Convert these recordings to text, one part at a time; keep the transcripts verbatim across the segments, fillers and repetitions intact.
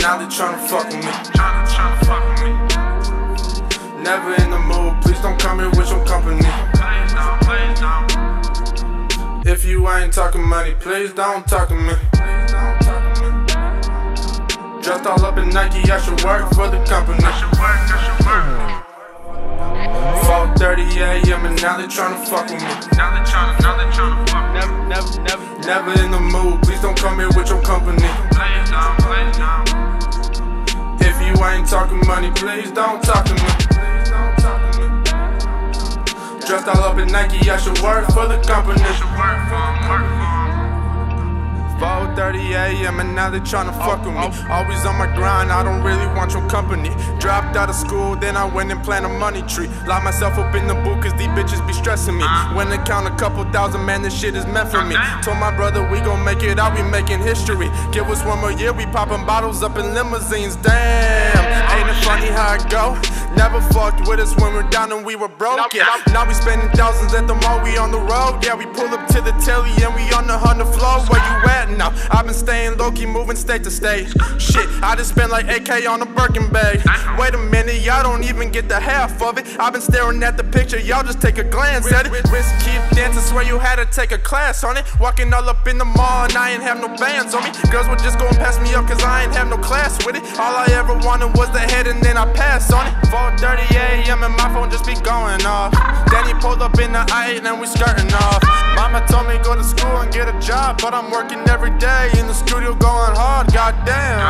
now they tryna fuck with me. Tryna, tryna fuck with me. Never in the mood, please don't come here with your company. Please don't, please don't. If you ain't talking money, please don't talk to me. Please don't talk to me. Dressed all up in Nike, I should work for the company. I should work, I should work. four thirty a m and now they tryna fuck with me. Now they tryna, now they tryna fuck with me. Never, never, never, never in the mood, please don't come here with your company. Please don't, please don't. If you ain't talking money, please don't talk to me. Please don't talk to me. Dressed all up in Nike, I should work for the company. I should work for 'em, work for 'em. four thirty a m and now they tryna fuck with me. Always on my grind, I don't really want your company. Dropped out of school, then I went and planted a money tree. Locked myself up in the booth cause these bitches be stressing me. When they count a couple thousand, man, this shit is meant for me. Told my brother we gon' make it out, we making history. Give us one more year, we popping bottles up in limousines. Damn, ain't it funny how it go? Never fucked with us when we're down and we were broke, yeah. Now we spending thousands at the mall, we on the road, yeah. We pull up to the telly and we on the hundred floor. Where you at now? I've been staying low-key, moving state to state. Shit, I just spent like eight K on a Birkin bag. Wait a minute, y'all don't even get the half of it. I've been staring at the picture, y'all just take a glance at it. Wrist keep dancing, swear you had to take a class on it. Walking all up in the mall and I ain't have no bands on me. Girls were just going pass me up cause I ain't have no class with it. All I ever wanted was the head and then I passed on it. four thirty a m and my phone just be going off. Then he pulled up in the I eight and we skirting off. Mama told me go to school and get a job, but I'm working every day in the studio going hard, goddamn.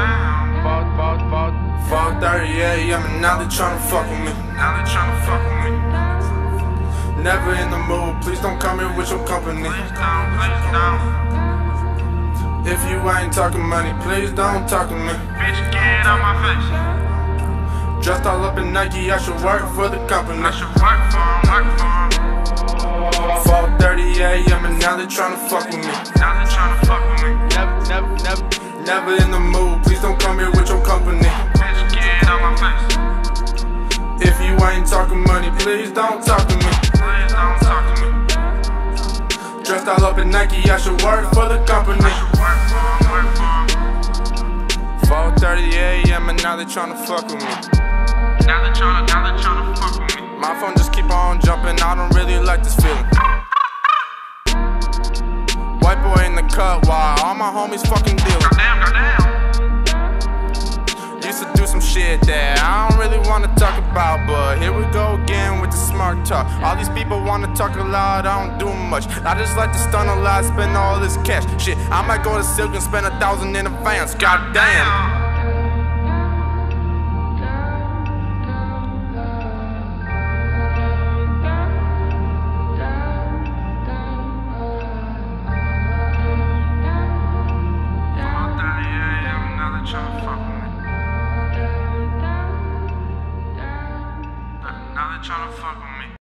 four thirty a m and now they tryna fuck with me. Now they tryna fuck with me. Never in the mood, please don't come here with your company. Please don't, please don't. If you ain't talking money, please don't talk to me. Bitch, get out my face. Dressed all up in Nike, I should work for the company. I should work for 'em, work for 'em. four thirty a m and now they tryna fuck with me. Now they tryna fuck with me. Never, never, never, never in the mood, please don't come here with your company. Bitch, get out my face. If you ain't talking money, please don't talk to me. Please don't talk to me. Dressed all up in Nike, I should work for the company. I should work for 'em, work for 'em. four thirty a m and now they tryna fuck with me. Now they tryna, now they tryna fuck with me. My phone just keep on jumping, I don't really like this feeling. White boy in the cut while all my homies fucking dealing. Goddamn, goddamn. Used to do some shit that I don't really wanna talk about, but here we go again with the smart talk. All these people wanna talk a lot, I don't do much. I just like to stun a lot, spend all this cash. Shit, I might go to Silk and spend a thousand in advance. Goddamn.